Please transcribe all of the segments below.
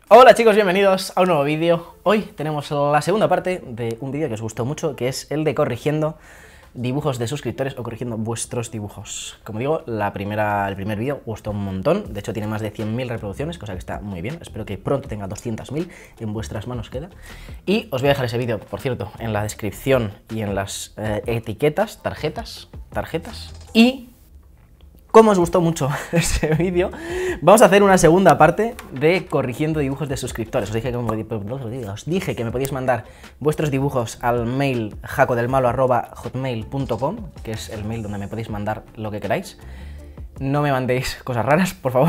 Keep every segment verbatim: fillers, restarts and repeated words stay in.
Hola chicos, bienvenidos a un nuevo vídeo. Hoy tenemos la segunda parte de un vídeo que os gustó mucho, que es el de corrigiendo dibujos de suscriptores o corrigiendo vuestros dibujos. Como digo, la primera, el primer vídeo gustó un montón, de hecho tiene más de cien mil reproducciones, cosa que está muy bien. Espero que pronto tenga doscientas mil, en vuestras manos queda. Y os voy a dejar ese vídeo, por cierto, en la descripción y en las eh, etiquetas, tarjetas, tarjetas. Y como os gustó mucho ese vídeo, vamos a hacer una segunda parte de corrigiendo dibujos de suscriptores. Os dije que me, os dije que me podéis mandar vuestros dibujos al mail jacodelmalo arroba hotmail punto com, que es el mail donde me podéis mandar lo que queráis. No me mandéis cosas raras, por favor.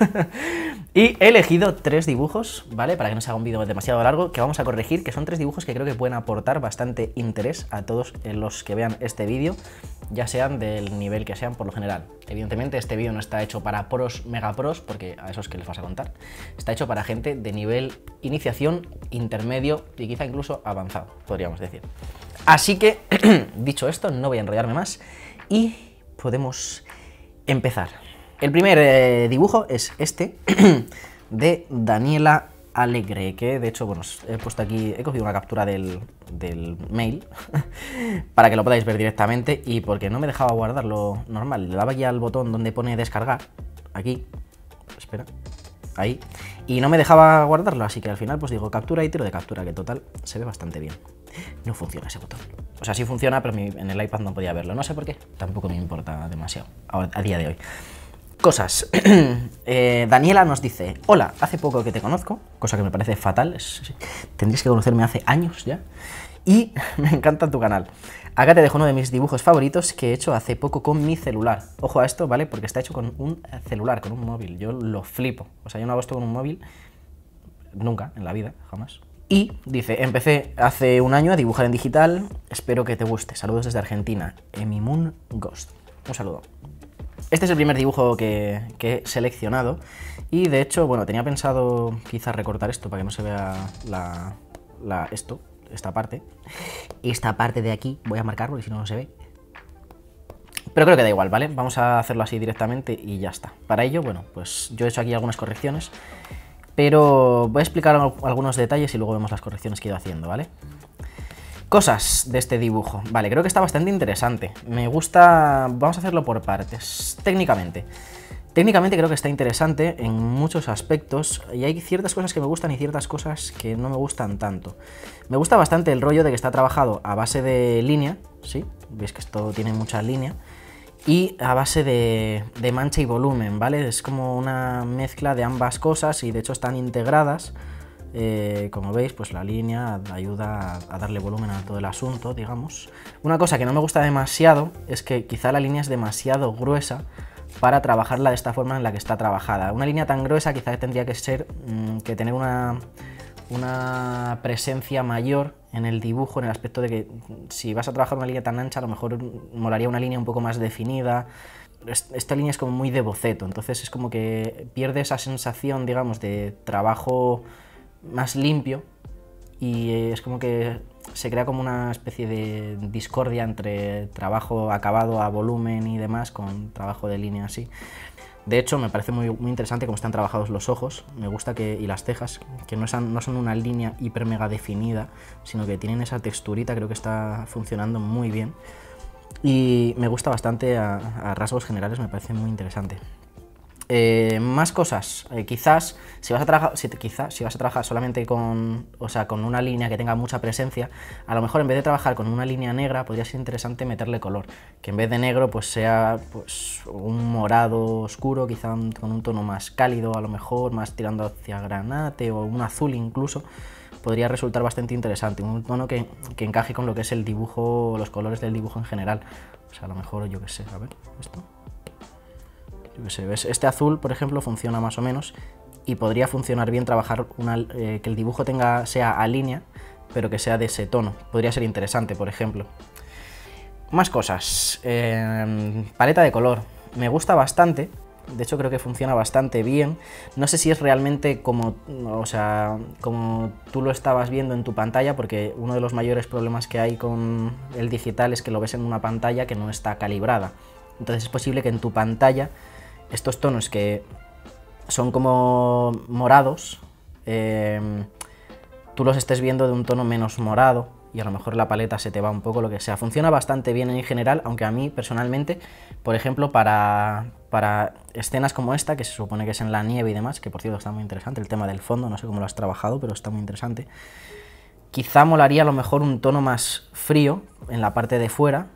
Y he elegido tres dibujos, ¿vale? Para que no se haga un vídeo demasiado largo, que vamos a corregir, que son tres dibujos que creo que pueden aportar bastante interés a todos los que vean este vídeo, ya sean del nivel que sean por lo general. Evidentemente este vídeo no está hecho para pros, mega pros, porque a esos que les vas a contar. Está hecho para gente de nivel iniciación, intermedio y quizá incluso avanzado, podríamos decir. Así que, dicho esto, no voy a enrollarme más y podemos empezar. El primer eh, dibujo es este, de Daniela Alegre, que de hecho, bueno, he puesto aquí, he cogido una captura del, del mail para que lo podáis ver directamente, y porque no me dejaba guardarlo normal, le daba ya al botón donde pone descargar, aquí, espera, ahí, y no me dejaba guardarlo, así que al final pues digo captura y tiro de captura, que total se ve bastante bien. No funciona ese botón. O sea, sí funciona, pero en el iPad no podía verlo. No sé por qué. Tampoco me importa demasiado a, a día de hoy. Cosas. eh, Daniela nos dice: hola, hace poco que te conozco, cosa que me parece fatal. Es, tendrías que conocerme hace años ya. Y me encanta tu canal. Acá te dejo uno de mis dibujos favoritos que he hecho hace poco con mi celular. Ojo a esto, ¿vale? Porque está hecho con un celular, con un móvil. Yo lo flipo. O sea, yo no hago esto con un móvil nunca, en la vida, jamás. Y dice: empecé hace un año a dibujar en digital, espero que te guste. Saludos desde Argentina, Emimun Ghost. Un saludo. Este es el primer dibujo que, que he seleccionado y de hecho, bueno, tenía pensado quizás recortar esto para que no se vea la, la, esto, esta parte. Esta parte de aquí voy a marcar porque si no, no se ve. Pero creo que da igual, ¿vale? Vamos a hacerlo así directamente y ya está. Para ello, bueno, pues yo he hecho aquí algunas correcciones, pero voy a explicar algunos detalles y luego vemos las correcciones que he ido haciendo, ¿vale? Cosas de este dibujo. Vale, creo que está bastante interesante. Me gusta... Vamos a hacerlo por partes. Técnicamente. Técnicamente creo que está interesante en muchos aspectos y hay ciertas cosas que me gustan y ciertas cosas que no me gustan tanto. Me gusta bastante el rollo de que está trabajado a base de línea, ¿sí? Veis que esto tiene mucha línea. Y a base de, de mancha y volumen, ¿vale? Es como una mezcla de ambas cosas y de hecho están integradas. Eh, como veis, pues la línea ayuda a, a darle volumen a todo el asunto, digamos. Una cosa que no me gusta demasiado es que quizá la línea es demasiado gruesa para trabajarla de esta forma en la que está trabajada. Una línea tan gruesa quizá tendría que ser, mmm, que tener una, una presencia mayor en el dibujo, en el aspecto de que si vas a trabajar una línea tan ancha, a lo mejor molaría una línea un poco más definida. Esta línea es como muy de boceto, entonces es como que pierde esa sensación, digamos, de trabajo más limpio y es como que se crea como una especie de discordia entre trabajo acabado a volumen y demás con trabajo de línea así. De hecho, me parece muy, muy interesante cómo están trabajados los ojos, me gusta que, y las cejas, que no son, no son una línea hiper mega definida, sino que tienen esa texturita, creo que está funcionando muy bien. Y me gusta bastante a, a rasgos generales, me parece muy interesante. Eh, más cosas, eh, quizás si vas a trabajar, si te, quizás si vas a trabajar solamente con, o sea, con una línea que tenga mucha presencia, a lo mejor en vez de trabajar con una línea negra podría ser interesante meterle color, que en vez de negro pues sea pues un morado oscuro, quizá un, con un tono más cálido, a lo mejor más tirando hacia granate o un azul incluso, podría resultar bastante interesante, un tono que, que encaje con lo que es el dibujo, los colores del dibujo en general. O sea, a lo mejor, yo qué sé, a ver, esto. Yo qué sé, ¿ves? Este azul, por ejemplo, funciona más o menos y podría funcionar bien trabajar una, eh, que el dibujo tenga, sea a línea, pero que sea de ese tono. Podría ser interesante, por ejemplo. Más cosas. Eh, paleta de color. Me gusta bastante. De hecho, creo que funciona bastante bien. No sé si es realmente como, o sea, como tú lo estabas viendo en tu pantalla, porque uno de los mayores problemas que hay con el digital es que lo ves en una pantalla que no está calibrada. Entonces es posible que en tu pantalla estos tonos que son como morados eh, tú los estés viendo de un tono menos morado y a lo mejor la paleta se te va un poco, lo que sea. Funciona bastante bien en general, aunque a mí personalmente, por ejemplo, para, para escenas como esta, que se supone que es en la nieve y demás, que por cierto está muy interesante, el tema del fondo, no sé cómo lo has trabajado, pero está muy interesante. Quizá molaría a lo mejor un tono más frío en la parte de fuera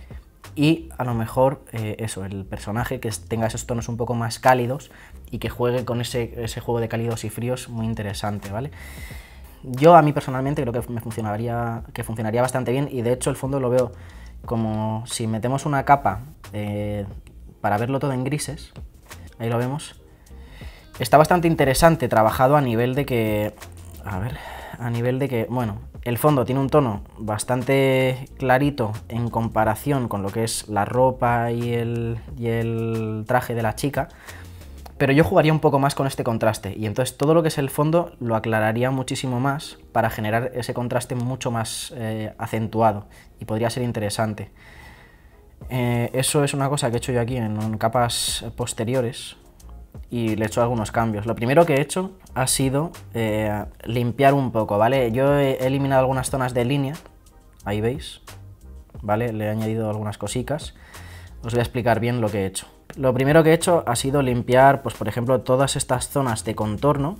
y a lo mejor eh, eso, el personaje que tenga esos tonos un poco más cálidos y que juegue con ese, ese juego de cálidos y fríos muy interesante, ¿vale? Yo a mí personalmente creo que me funcionaría, que funcionaría bastante bien y de hecho el fondo lo veo como si metemos una capa eh, para verlo todo en grises, ahí lo vemos. Está bastante interesante trabajado a nivel de que, a ver, a nivel de que, bueno, el fondo tiene un tono bastante clarito en comparación con lo que es la ropa y el, y el traje de la chica, pero yo jugaría un poco más con este contraste y entonces todo lo que es el fondo lo aclararía muchísimo más para generar ese contraste mucho más eh, acentuado y podría ser interesante. Eh, eso es una cosa que he hecho yo aquí en, en capas posteriores y le he hecho algunos cambios. Lo primero que he hecho ha sido eh, limpiar un poco, ¿vale? Yo he eliminado algunas zonas de línea, ahí veis, ¿vale? Le he añadido algunas cositas. Os voy a explicar bien lo que he hecho. Lo primero que he hecho ha sido limpiar, pues por ejemplo, todas estas zonas de contorno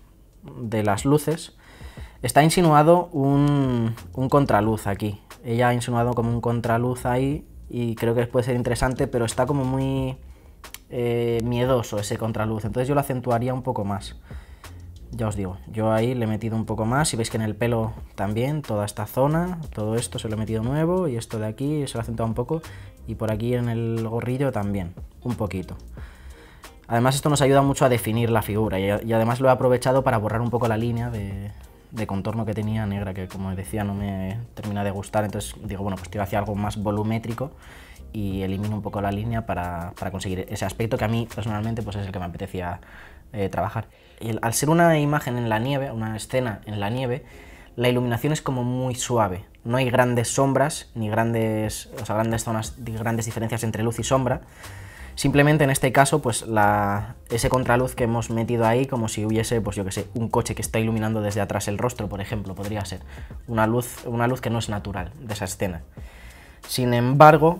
de las luces. Está insinuado un, un contraluz aquí. Ella ha insinuado como un contraluz ahí y creo que puede ser interesante, pero está como muy eh, miedoso ese contraluz. Entonces yo lo acentuaría un poco más. Ya os digo, yo ahí le he metido un poco más y veis que en el pelo también, toda esta zona, todo esto se lo he metido nuevo y esto de aquí se lo he acentuado un poco y por aquí en el gorrillo también, un poquito. Además esto nos ayuda mucho a definir la figura y, y además lo he aprovechado para borrar un poco la línea de, de contorno que tenía negra, que como decía no me termina de gustar, entonces digo, bueno, pues tiro hacia algo más volumétrico y elimino un poco la línea para, para conseguir ese aspecto que a mí personalmente pues es el que me apetecía eh, trabajar. Y el, al ser una imagen en la nieve, una escena en la nieve, la iluminación es como muy suave. No hay grandes sombras, ni grandes, o sea, grandes zonas, grandes diferencias entre luz y sombra. Simplemente en este caso, pues la, ese contraluz que hemos metido ahí, como si hubiese, pues yo que sé, un coche que está iluminando desde atrás el rostro, por ejemplo, podría ser una luz, una luz que no es natural de esa escena. Sin embargo,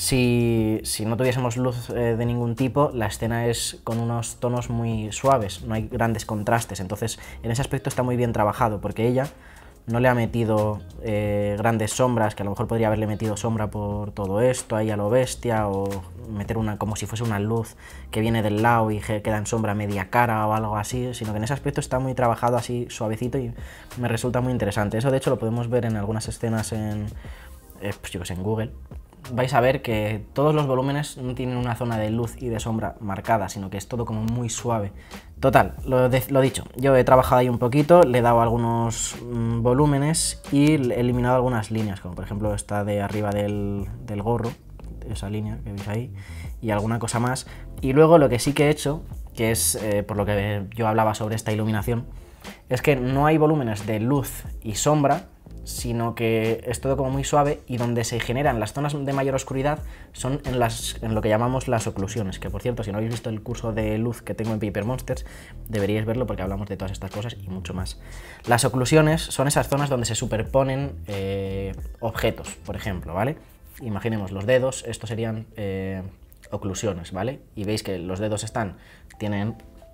si, si no tuviésemos luz eh, de ningún tipo, la escena es con unos tonos muy suaves, no hay grandes contrastes, entonces en ese aspecto está muy bien trabajado, porque ella no le ha metido eh, grandes sombras, que a lo mejor podría haberle metido sombra por todo esto, ahí a lo bestia, o meter una como si fuese una luz que viene del lado y queda en sombra media cara o algo así, sino que en ese aspecto está muy trabajado así suavecito y me resulta muy interesante. Eso de hecho lo podemos ver en algunas escenas en, eh, pues yo que sé, en Google. Vais a ver que todos los volúmenes no tienen una zona de luz y de sombra marcada, sino que es todo como muy suave. Total, lo, de, lo dicho, yo he trabajado ahí un poquito, le he dado algunos mmm, volúmenes y he eliminado algunas líneas, como por ejemplo esta de arriba del, del gorro, esa línea que veis ahí, y alguna cosa más. Y luego lo que sí que he hecho, que es eh, por lo que yo hablaba sobre esta iluminación, es que no hay volúmenes de luz y sombra, sino que es todo como muy suave y donde se generan las zonas de mayor oscuridad son en, las, en lo que llamamos las oclusiones, que por cierto, si no habéis visto el curso de luz que tengo en Paper Monsters, deberíais verlo porque hablamos de todas estas cosas y mucho más. Las oclusiones son esas zonas donde se superponen eh, objetos, por ejemplo, ¿vale? Imaginemos los dedos, estos serían eh, oclusiones, ¿vale? Y veis que los dedos están, tienen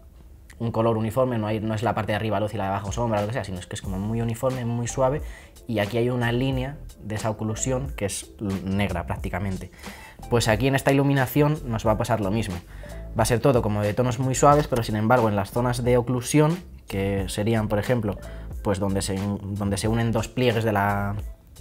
un color uniforme, no, hay, no es la parte de arriba luz y la de abajo sombra, lo que sea, sino es que es como muy uniforme, muy suave, y aquí hay una línea de esa oclusión que es negra prácticamente. Pues aquí en esta iluminación nos va a pasar lo mismo. Va a ser todo como de tonos muy suaves, pero sin embargo en las zonas de oclusión, que serían, por ejemplo, pues donde se, donde se unen dos pliegues de la,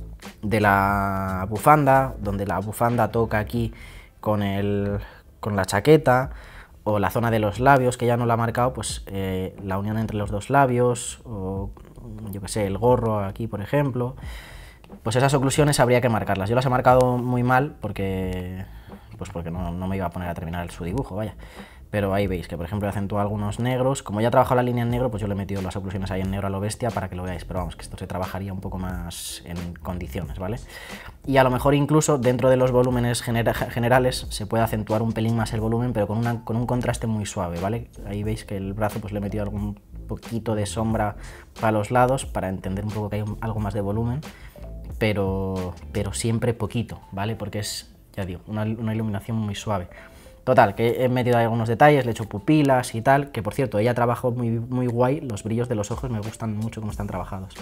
de la bufanda, donde la bufanda toca aquí con, el, con la chaqueta, o la zona de los labios, que ya no la ha marcado, pues eh, la unión entre los dos labios, o yo que sé, el gorro aquí, por ejemplo, pues esas oclusiones habría que marcarlas. Yo las he marcado muy mal porque, pues porque no, no me iba a poner a terminar su dibujo, vaya. Pero ahí veis que, por ejemplo, he acentuado algunos negros. Como ya he trabajado la línea en negro, pues yo le he metido las oclusiones ahí en negro a lo bestia para que lo veáis. Pero vamos, que esto se trabajaría un poco más en condiciones, ¿vale? Y a lo mejor incluso dentro de los volúmenes genera generales se puede acentuar un pelín más el volumen, pero con, una, con un contraste muy suave, ¿vale? Ahí veis que el brazo pues le he metido algún poquito de sombra para los lados, para entender un poco que hay un, algo más de volumen, pero, pero siempre poquito, ¿vale? Porque es, ya digo, una, una iluminación muy suave. Total, que he metido ahí algunos detalles, le he hecho pupilas y tal, que por cierto, ella trabajó muy, muy guay, los brillos de los ojos me gustan mucho cómo están trabajados.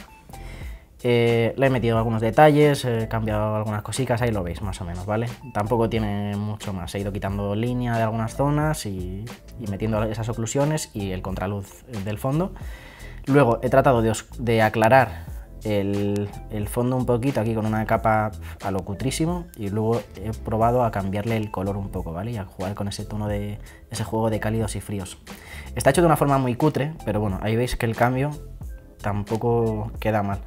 Eh, le he metido algunos detalles, he cambiado algunas cositas, ahí lo veis más o menos, ¿vale? Tampoco tiene mucho más, he ido quitando línea de algunas zonas y, y metiendo esas oclusiones y el contraluz del fondo. Luego he tratado de, de aclarar el, el fondo un poquito aquí con una capa a lo cutrísimo y luego he probado a cambiarle el color un poco, ¿vale? Y a jugar con ese tono de ese juego de cálidos y fríos. Está hecho de una forma muy cutre, pero bueno, ahí veis que el cambio tampoco queda mal.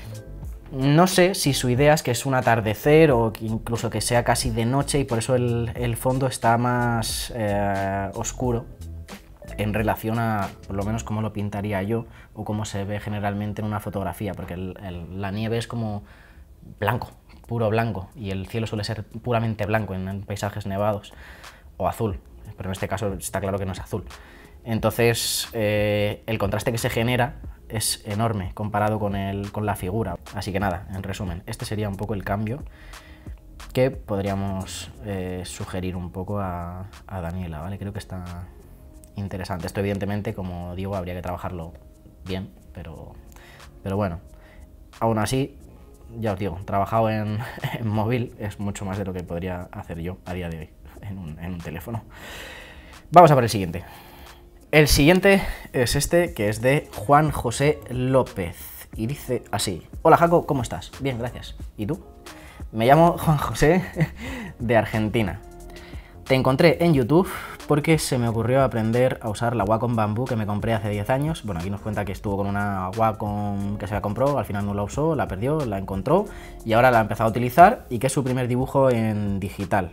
No sé si su idea es que es un atardecer o que incluso que sea casi de noche y por eso el, el fondo está más eh, oscuro en relación a, por lo menos, cómo lo pintaría yo o cómo se ve generalmente en una fotografía, porque el, el, la nieve es como blanco, puro blanco, y el cielo suele ser puramente blanco en, en paisajes nevados, o azul, pero en este caso está claro que no es azul. Entonces, eh, el contraste que se genera es enorme comparado con, el, con la figura. Así que nada, en resumen, este sería un poco el cambio que podríamos eh, sugerir un poco a, a Daniela, ¿vale? Creo que está interesante. Esto evidentemente, como digo, habría que trabajarlo bien, pero, pero bueno, aún así, ya os digo, trabajado en, en móvil es mucho más de lo que podría hacer yo a día de hoy en un, en un teléfono. Vamos a por el siguiente. El siguiente es este, que es de Juan José López, y dice así: hola Jaco, ¿cómo estás? Bien, gracias. ¿Y tú? Me llamo Juan José, de Argentina. Te encontré en YouTube porque se me ocurrió aprender a usar la Wacom Bamboo que me compré hace diez años. Bueno, aquí nos cuenta que estuvo con una Wacom que se la compró, al final no la usó, la perdió, la encontró y ahora la ha empezado a utilizar y que es su primer dibujo en digital.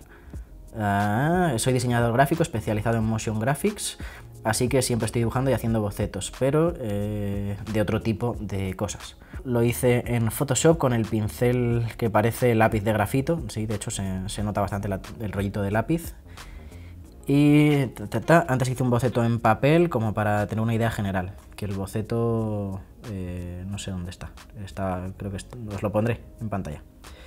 Uh, soy diseñador gráfico especializado en motion graphics, así que siempre estoy dibujando y haciendo bocetos, pero eh, de otro tipo de cosas. Lo hice en Photoshop con el pincel que parece lápiz de grafito, sí, de hecho se, se nota bastante la, el rollito de lápiz. Y ta, ta, ta, antes hice un boceto en papel como para tener una idea general, que el boceto eh, no sé dónde está, está creo que os lo pondré en pantalla.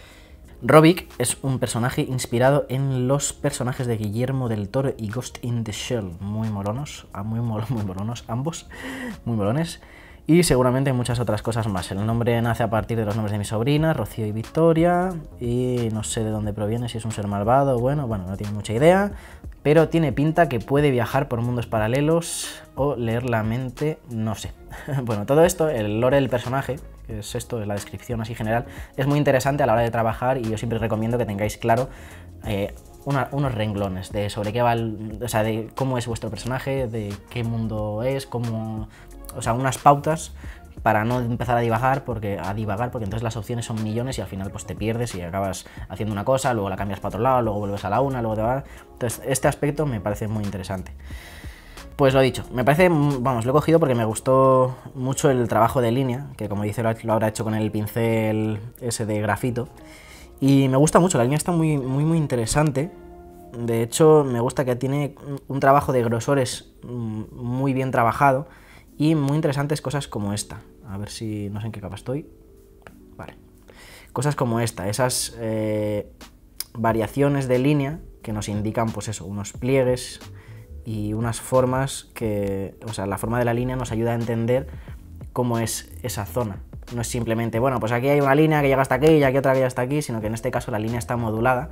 Robic es un personaje inspirado en los personajes de Guillermo del Toro y Ghost in the Shell, muy molonos, muy, mol muy molonos ambos, muy molones, y seguramente muchas otras cosas más. El nombre nace a partir de los nombres de mis sobrinas, Rocío y Victoria, y no sé de dónde proviene, si es un ser malvado, bueno, bueno, no tiene mucha idea, pero tiene pinta que puede viajar por mundos paralelos o leer la mente, no sé. Bueno, todo esto, el lore del personaje, que es esto, es la descripción así general, es muy interesante a la hora de trabajar y yo siempre recomiendo que tengáis claro eh, una, unos renglones de sobre qué va, el, o sea, de cómo es vuestro personaje, de qué mundo es, cómo, o sea, unas pautas para no empezar a divagar, porque, a divagar, porque entonces las opciones son millones y al final pues te pierdes y acabas haciendo una cosa, luego la cambias para otro lado, luego vuelves a la una, luego te va. Entonces este aspecto me parece muy interesante. Pues lo dicho, me parece, vamos, lo he cogido porque me gustó mucho el trabajo de línea, que como dice lo habrá hecho con el pincel ese de grafito, y me gusta mucho, la línea está muy, muy, muy interesante. De hecho, me gusta que tiene un trabajo de grosores muy bien trabajado y muy interesantes cosas como esta. A ver si, no sé en qué capa estoy. Vale. Cosas como esta, esas eh, variaciones de línea que nos indican, pues eso, unos pliegues y unas formas que, o sea, la forma de la línea nos ayuda a entender cómo es esa zona. No es simplemente, bueno, pues aquí hay una línea que llega hasta aquí y aquí otra que llega hasta aquí, sino que en este caso la línea está modulada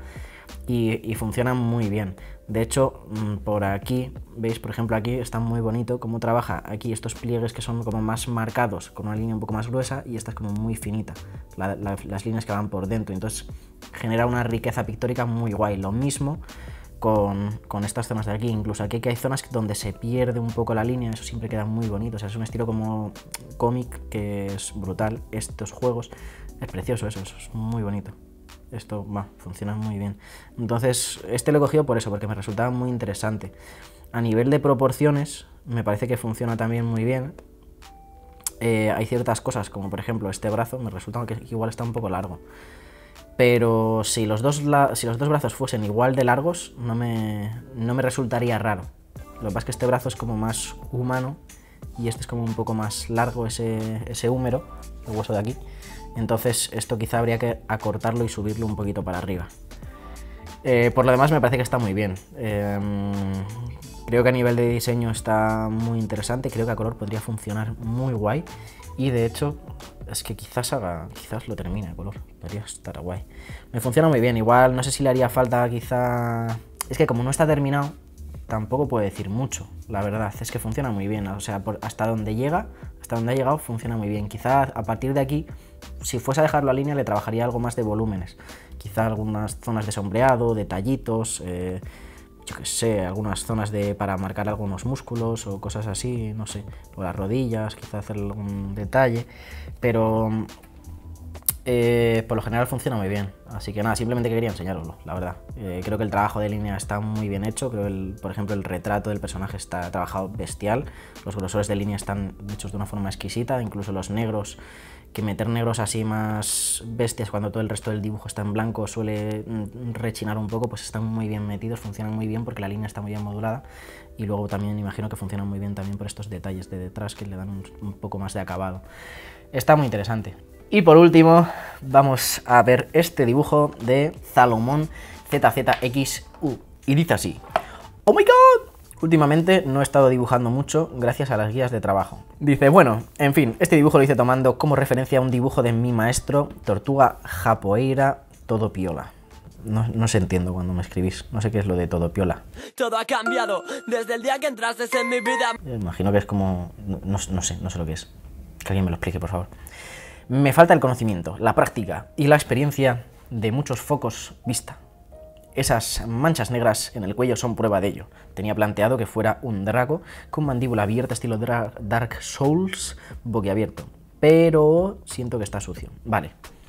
y, y funciona muy bien. De hecho, por aquí, veis, por ejemplo, aquí está muy bonito cómo trabaja aquí estos pliegues que son como más marcados, con una línea un poco más gruesa, y esta es como muy finita, la, la, las líneas que van por dentro. Entonces genera una riqueza pictórica muy guay. Lo mismo Con, con estas zonas de aquí, incluso aquí que hay zonas donde se pierde un poco la línea, eso siempre queda muy bonito, o sea, es un estilo como cómic que es brutal. Estos juegos, es precioso eso, eso es muy bonito, esto va, funciona muy bien. Entonces este lo he cogido por eso, porque me resultaba muy interesante. A nivel de proporciones me parece que funciona también muy bien. Eh, hay ciertas cosas, como por ejemplo este brazo, me resulta que igual está un poco largo. Pero si los, dos, si los dos brazos fuesen igual de largos, no me, no me resultaría raro. Lo que pasa es que este brazo es como más humano y este es como un poco más largo, ese, ese húmero, el hueso de aquí. Entonces esto quizá habría que acortarlo y subirlo un poquito para arriba. Eh, por lo demás me parece que está muy bien. Eh, creo que a nivel de diseño está muy interesante, creo que a color podría funcionar muy guay. Y de hecho, es que quizás haga, quizás lo termine a color, podría estar guay. Me funciona muy bien, igual no sé si le haría falta quizá... Es que como no está terminado, tampoco puedo decir mucho, la verdad, es que funciona muy bien, o sea, por, hasta donde llega, hasta donde ha llegado funciona muy bien. Quizá a partir de aquí, si fuese a dejarlo a línea, le trabajaría algo más de volúmenes, quizá algunas zonas de sombreado, detallitos, eh, yo qué sé, algunas zonas de, para marcar algunos músculos o cosas así, no sé, o las rodillas, quizá hacer algún detalle, pero eh, por lo general funciona muy bien, así que nada, simplemente quería enseñaroslo, la verdad. Eh, creo que el trabajo de línea está muy bien hecho, creo que, el, por ejemplo, el retrato del personaje está trabajado bestial, los grosores de línea están hechos de una forma exquisita, incluso los negros, que meter negros así más bestias cuando todo el resto del dibujo está en blanco suele rechinar un poco, pues están muy bien metidos, funcionan muy bien porque la línea está muy bien modulada, y luego también imagino que funcionan muy bien también por estos detalles de detrás que le dan un, un poco más de acabado. Está muy interesante. Y por último vamos a ver este dibujo de Salomón Z Z X U y dice así: ¡Oh my god! Últimamente no he estado dibujando mucho gracias a las guías de trabajo. Dice, bueno, en fin, este dibujo lo hice tomando como referencia a un dibujo de mi maestro, Tortuga Japoeira Todo Piola. No, no se entiendo cuando me escribís, no sé qué es lo de Todo Piola. Todo ha cambiado desde el día que entraste en mi vida. Me imagino que es como... No, no, no sé, no sé lo que es. Que alguien me lo explique, por favor. Me falta el conocimiento, la práctica y la experiencia de muchos focos vista. Esas manchas negras en el cuello son prueba de ello. Tenía planteado que fuera un Draco con mandíbula abierta estilo Dark Souls, boquiabierto, pero siento que está sucio. Vale.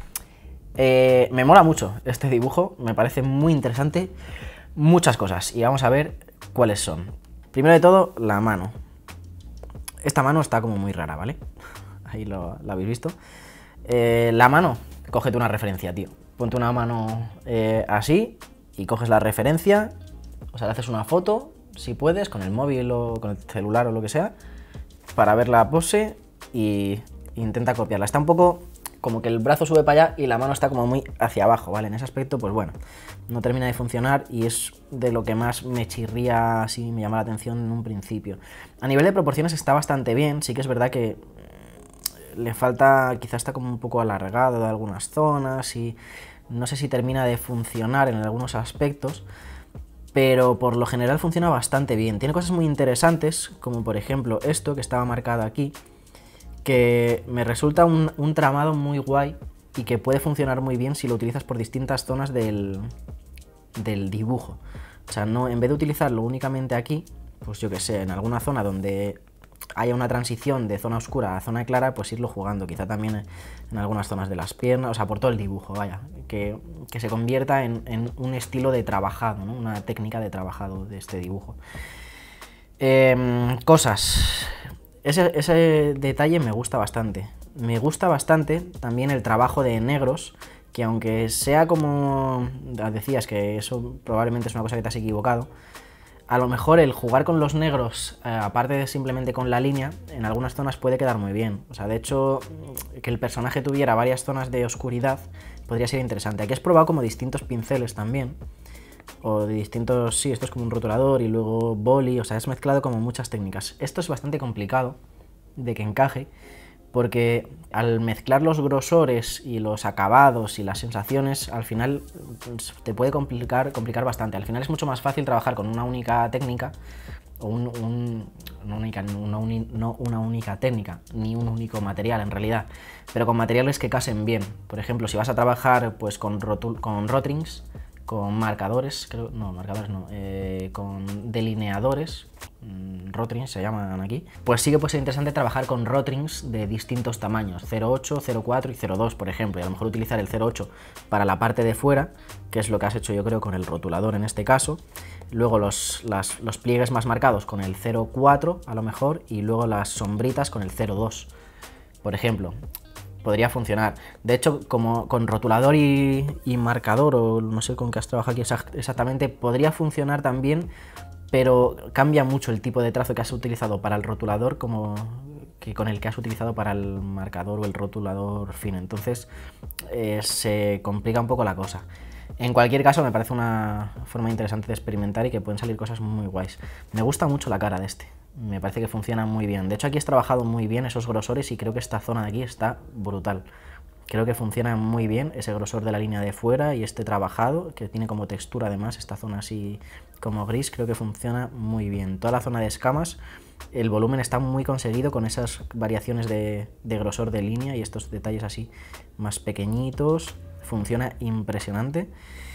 Eh, me mola mucho este dibujo, me parece muy interesante, muchas cosas, y vamos a ver cuáles son. Primero de todo, la mano. Esta mano está como muy rara, ¿vale? Ahí lo, lo habéis visto. Eh, la mano, cógete una referencia, tío. Ponte una mano eh, así y coges la referencia, o sea, le haces una foto, si puedes, con el móvil o con el celular o lo que sea, para ver la pose y intenta copiarla. Está un poco como que el brazo sube para allá y la mano está como muy hacia abajo, ¿vale? En ese aspecto, pues bueno, no termina de funcionar y es de lo que más me chirría, así me llama la atención en un principio. A nivel de proporciones está bastante bien, sí que es verdad que le falta, quizás está como un poco alargado de algunas zonas y no sé si termina de funcionar en algunos aspectos, pero por lo general funciona bastante bien. Tiene cosas muy interesantes, como por ejemplo esto que estaba marcado aquí, que me resulta un, un tramado muy guay y que puede funcionar muy bien si lo utilizas por distintas zonas del, del dibujo. O sea, no, en vez de utilizarlo únicamente aquí, pues yo que sé, en alguna zona donde haya una transición de zona oscura a zona clara, pues irlo jugando, quizá también en algunas zonas de las piernas, o sea, por todo el dibujo, vaya, que, que se convierta en, en un estilo de trabajado, ¿no? Una técnica de trabajado de este dibujo. Eh, cosas, ese, ese detalle me gusta bastante, me gusta bastante también el trabajo de negros, que aunque sea como decías que eso probablemente es una cosa que te has equivocado, a lo mejor el jugar con los negros, eh, aparte de simplemente con la línea, en algunas zonas puede quedar muy bien. O sea, de hecho, que el personaje tuviera varias zonas de oscuridad podría ser interesante. Aquí has probado como distintos pinceles también, o de distintos, sí, esto es como un rotulador y luego boli, o sea, has mezclado como muchas técnicas. Esto es bastante complicado de que encaje, porque al mezclar los grosores y los acabados y las sensaciones, al final te puede complicar, complicar bastante. Al final es mucho más fácil trabajar con una única técnica, o un, un, una, única, una uni, no una única técnica, ni un único material en realidad, pero con materiales que casen bien. Por ejemplo, si vas a trabajar pues, con, rotul, con rotrings, con marcadores, creo, no, marcadores no, eh, con delineadores, rotrings se llaman aquí, pues sí que puede ser interesante trabajar con rotrings de distintos tamaños, cero punto ocho, cero punto cuatro y cero punto dos, por ejemplo, y a lo mejor utilizar el cero punto ocho para la parte de fuera, que es lo que has hecho yo creo con el rotulador en este caso, luego los, las, los pliegues más marcados con el cero punto cuatro a lo mejor, y luego las sombritas con el cero punto dos, por ejemplo. Podría funcionar. De hecho, como con rotulador y, y marcador, o no sé con qué has trabajado aquí exactamente, podría funcionar también pero cambia mucho el tipo de trazo que has utilizado para el rotulador como que con el que has utilizado para el marcador o el rotulador fino. Entonces eh, se complica un poco la cosa. En cualquier caso, me parece una forma interesante de experimentar y que pueden salir cosas muy guays. Me gusta mucho la cara de este, me parece que funciona muy bien. De hecho, aquí has trabajado muy bien esos grosores y creo que esta zona de aquí está brutal. Creo que funciona muy bien ese grosor de la línea de fuera y este trabajado, que tiene como textura además esta zona así como gris, creo que funciona muy bien. Toda la zona de escamas, el volumen está muy conseguido con esas variaciones de, de grosor de línea y estos detalles así más pequeñitos, funciona impresionante.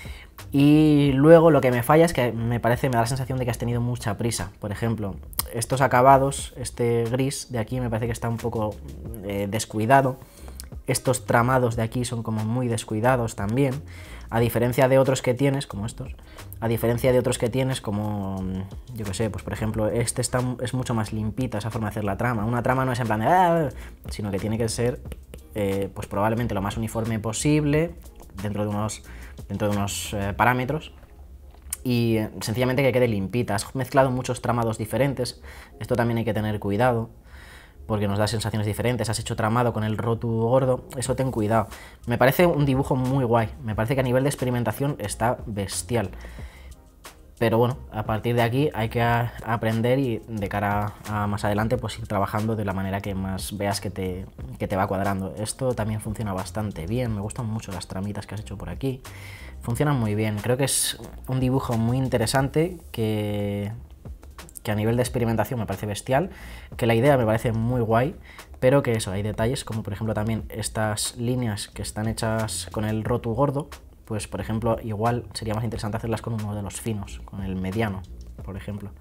Y luego lo que me falla es que me parece, me da la sensación de que has tenido mucha prisa. Por ejemplo, estos acabados, este gris de aquí me parece que está un poco eh, descuidado. Estos tramados de aquí son como muy descuidados también, a diferencia de otros que tienes, como estos, a diferencia de otros que tienes como, yo que sé, pues por ejemplo, este está, es mucho más limpita esa forma de hacer la trama. Una trama no es en plan de, ah, sino que tiene que ser, eh, pues probablemente lo más uniforme posible, dentro de unos, dentro de unos eh, parámetros, y eh, sencillamente que quede limpita. Has mezclado muchos tramados diferentes, esto también hay que tener cuidado, porque nos da sensaciones diferentes. Has hecho tramado con el rotu gordo, eso ten cuidado. Me parece un dibujo muy guay, me parece que a nivel de experimentación está bestial. Pero bueno, a partir de aquí hay que a, aprender y de cara a más adelante pues ir trabajando de la manera que más veas que te, que te va cuadrando. Esto también funciona bastante bien, me gustan mucho las tramitas que has hecho por aquí. Funcionan muy bien, creo que es un dibujo muy interesante que... que a nivel de experimentación me parece bestial, que la idea me parece muy guay, pero que eso, hay detalles como por ejemplo también estas líneas que están hechas con el rotu gordo, pues por ejemplo igual sería más interesante hacerlas con uno de los finos, con el mediano, por ejemplo.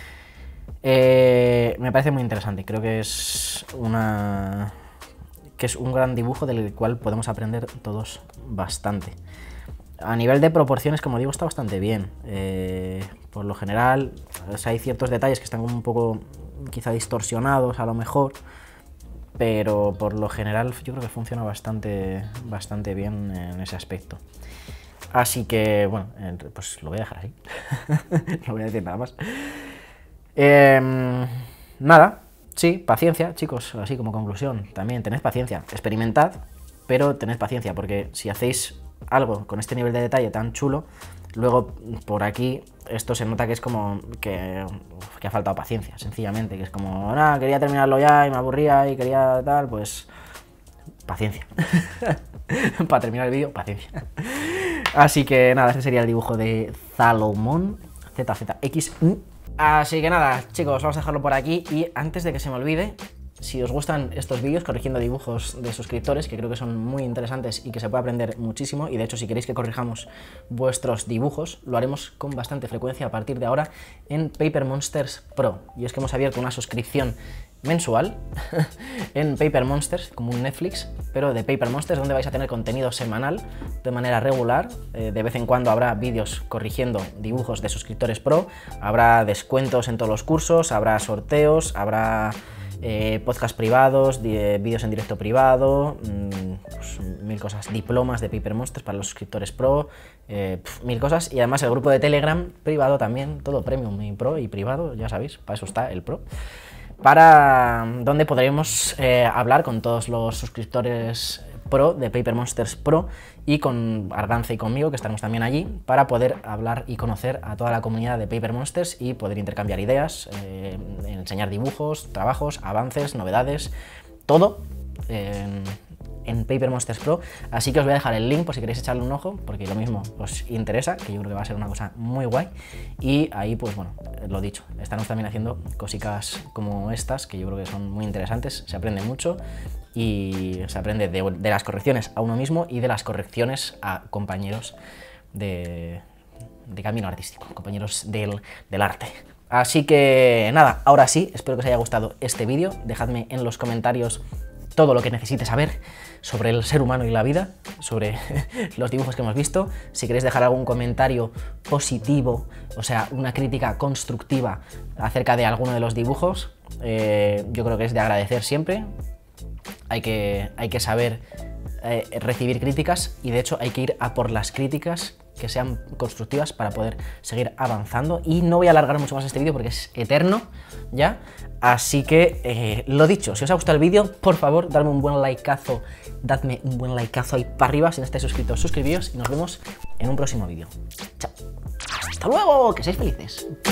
Eh, me parece muy interesante, creo que es una... que es un gran dibujo del cual podemos aprender todos bastante. A nivel de proporciones, como digo, está bastante bien. Eh, por lo general, o sea, hay ciertos detalles que están un poco quizá distorsionados a lo mejor, pero por lo general yo creo que funciona bastante, bastante bien en ese aspecto. Así que, bueno, pues lo voy a dejar ahí. No voy a decir nada más. Eh, nada, sí, paciencia, chicos, así como conclusión. También tened paciencia, experimentad, pero tened paciencia, porque si hacéis algo con este nivel de detalle tan chulo, luego por aquí esto se nota que es como que, uf, que ha faltado paciencia, sencillamente, que es como, nada, quería terminarlo ya y me aburría y quería tal, pues paciencia. Para terminar el vídeo, paciencia. Así que nada, este sería el dibujo de Salomón, Z Z X U. Así que nada, chicos, vamos a dejarlo por aquí y antes de que se me olvide, si os gustan estos vídeos corrigiendo dibujos de suscriptores, que creo que son muy interesantes y que se puede aprender muchísimo, y de hecho si queréis que corrijamos vuestros dibujos, lo haremos con bastante frecuencia a partir de ahora en Paper Monsters Pro. Y es que hemos abierto una suscripción mensual en Paper Monsters, como un Netflix, pero de Paper Monsters, donde vais a tener contenido semanal de manera regular. Eh, de vez en cuando habrá vídeos corrigiendo dibujos de suscriptores Pro, habrá descuentos en todos los cursos, habrá sorteos, habrá Eh, podcast privados, eh, vídeos en directo privado, mmm, pues, mil cosas, diplomas de Paper Monsters para los suscriptores pro, eh, pf, mil cosas, y además el grupo de Telegram privado también, todo premium y pro y privado, ya sabéis, para eso está el pro, para donde podremos eh, hablar con todos los suscriptores pro de Paper Monsters Pro y con Argance y conmigo, que estaremos también allí, para poder hablar y conocer a toda la comunidad de Paper Monsters y poder intercambiar ideas, eh, enseñar dibujos, trabajos, avances, novedades, todo en, en Paper Monsters Pro. Así que os voy a dejar el link por si queréis echarle un ojo, porque lo mismo os interesa, que yo creo que va a ser una cosa muy guay. Y ahí, pues bueno, lo dicho, estamos también haciendo cositas como estas, que yo creo que son muy interesantes, se aprende mucho. Y se aprende de, de las correcciones a uno mismo y de las correcciones a compañeros de, de camino artístico, compañeros del, del arte. Así que nada, ahora sí, espero que os haya gustado este vídeo. Dejadme en los comentarios todo lo que necesites saber sobre el ser humano y la vida, sobre los dibujos que hemos visto. Si queréis dejar algún comentario positivo, o sea, una crítica constructiva acerca de alguno de los dibujos, eh, yo creo que es de agradecer siempre. Hay que, hay que saber eh, recibir críticas y de hecho hay que ir a por las críticas que sean constructivas para poder seguir avanzando. Y no voy a alargar mucho más este vídeo porque es eterno ya. Así que, eh, lo dicho, si os ha gustado el vídeo, por favor, dadme un buen likeazo, dadme un buen likeazo ahí para arriba. Si no estáis suscritos, suscribíos y nos vemos en un próximo vídeo. Chao. Hasta luego, que seáis felices.